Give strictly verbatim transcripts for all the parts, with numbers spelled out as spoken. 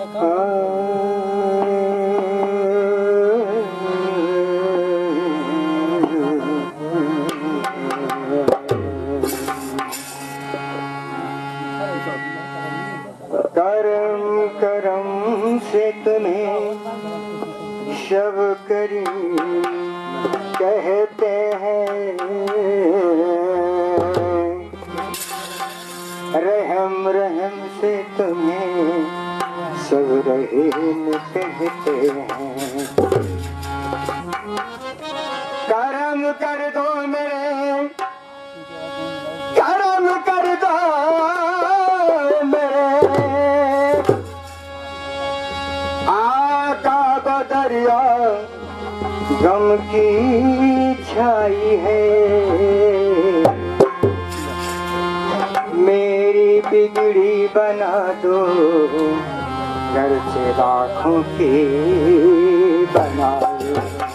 करम करम से तुम्हें शब करी कहते हैं, रहम रहम से तुम्हें सब रहीम कहते हैं। करम कर दो मेरे, करम कर दो दरिया गम की छाई है, मेरी बिगड़ी बना दो घर से लाखों की बनाई।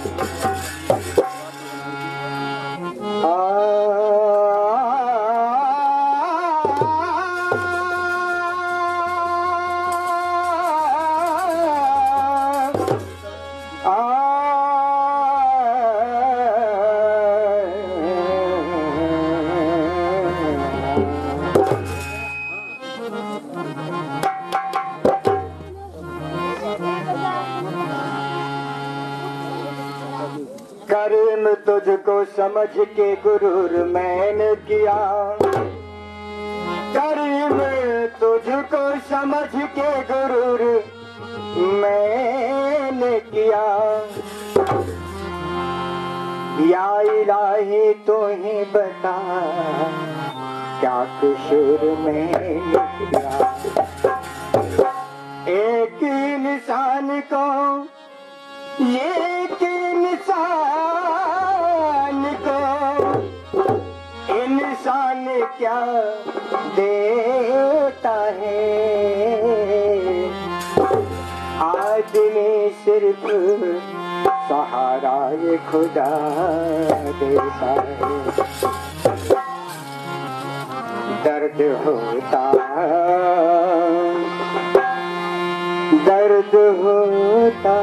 कर्म तुझको समझ के गुरूर मैंने किया, कर्म तुझको समझ के गुरूर मैंने किया। या इलाही तो ही बता क्या कसूर मैंने किया। एक इंसान को एक इंसान को इंसान क्या देता है, आदमी सिर्फ सहारा ये खुदा देता है। दर्द होता दर्द होता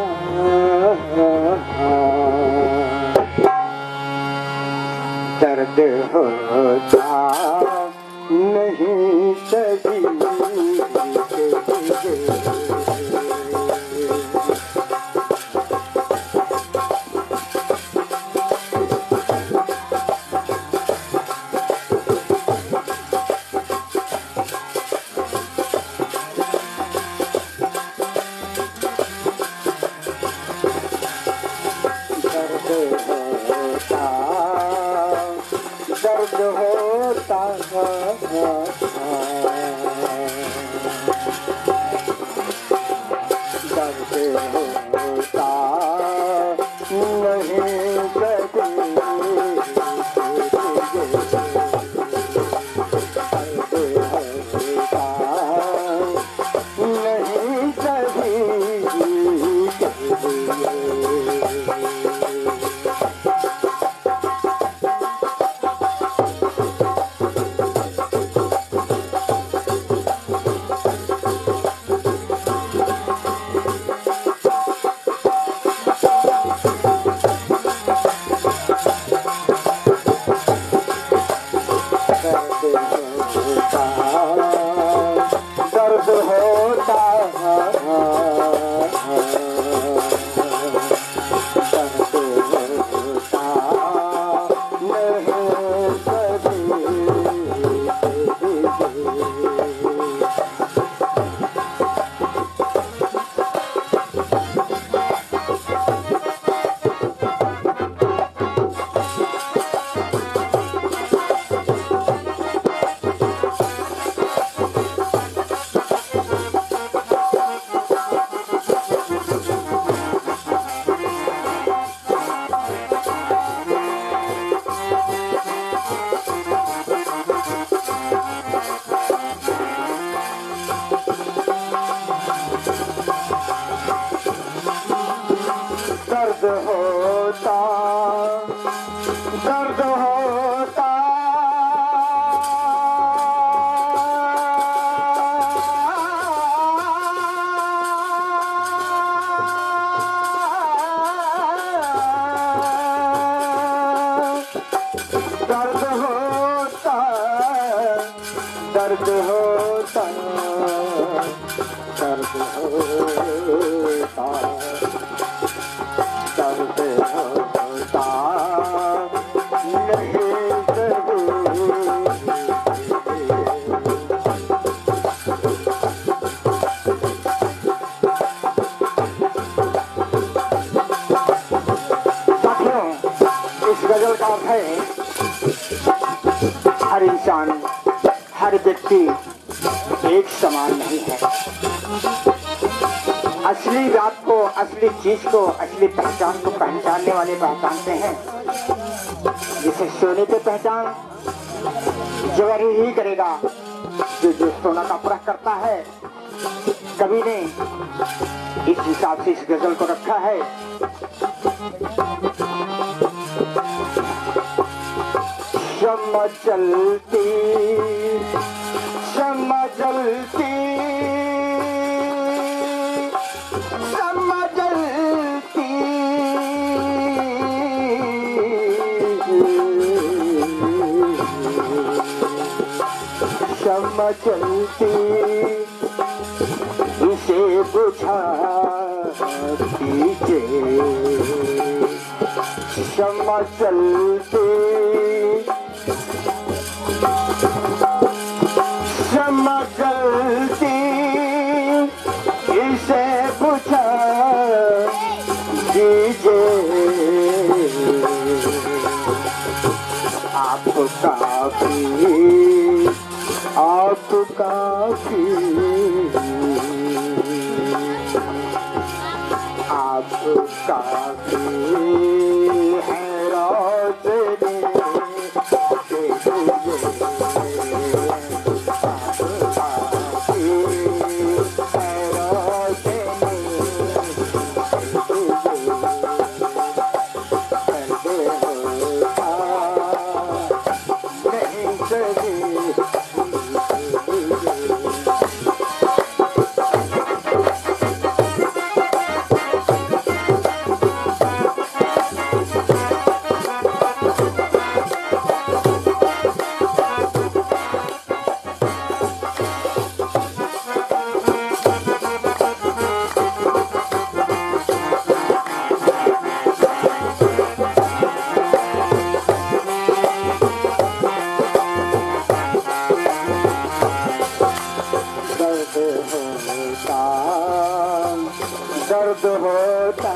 दर्द होता नहीं सही दर्द होता दर्द होता नहीं दर्द होता दर्द होता दर्द होता नहीं साथियों, इस गजल का अर्थ है हर इंसान, हर व्यक्ति एक समान नहीं है। असली बात को, असली चीज को, असली पहचान को पहचानने वाले पहचानते हैं। जिसे सोने पे पहचान जवारी ही करेगा जो जो सोना का परख करता है। कवि ने इस हिसाब से इस गजल को रखा है। शम्मा जलती शम्मा जलती शम्मा जलती शम्मा जलती इसे बुझा दीजिए। शम्मा जलती शम्मा जलती इसे बुझा दीजिए। आप काफी आप काफी आप काफी है रोशनी दर्द होता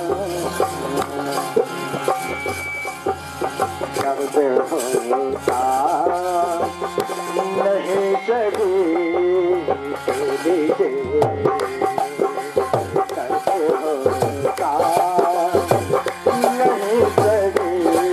दर्द होता नहीं सही लीजिए। दर्द होता नहीं सही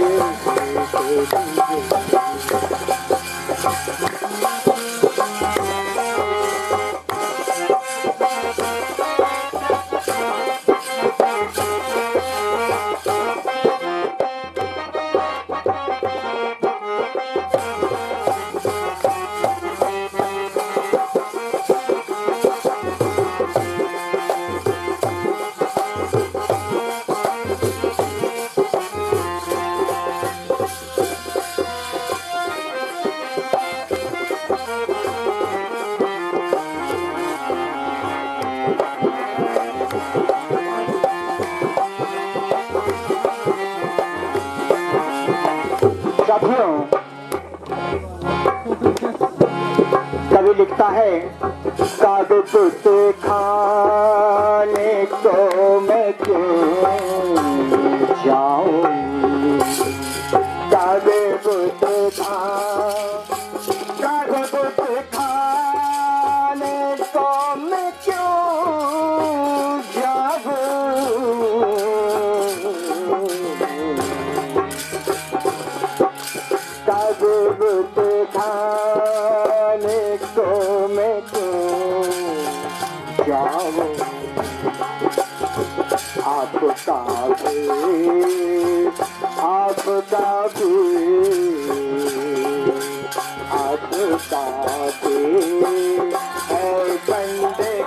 साथियों, कवि लिखता है कागज पुत खाने को मैं क्यों जाऊं। कागज पुत खा कागज पुत खाने को मैं क्यों जाऊं। कागज खाने को मैं क्यों जाऊं। आपका भी आपका भी आपका भी है बंदे